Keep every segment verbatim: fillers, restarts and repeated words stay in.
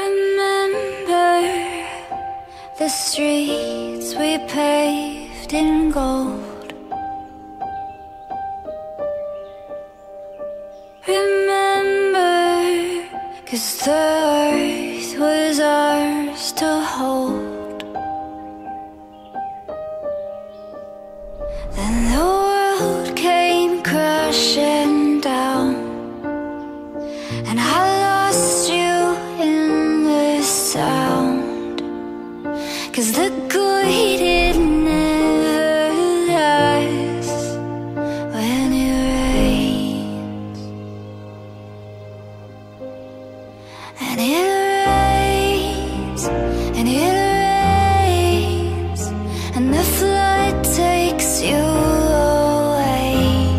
Remember the streets we paved in gold. Remember, 'cause the earth was ours to hold. Then the world came crashing down, and I lost you in the sound. 'Cause the good it never lasts when it rains. And it rains, and it rains, and the flood takes you away.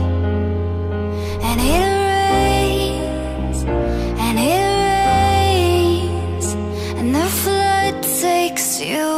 And it rains, and it rains, and the flood takes you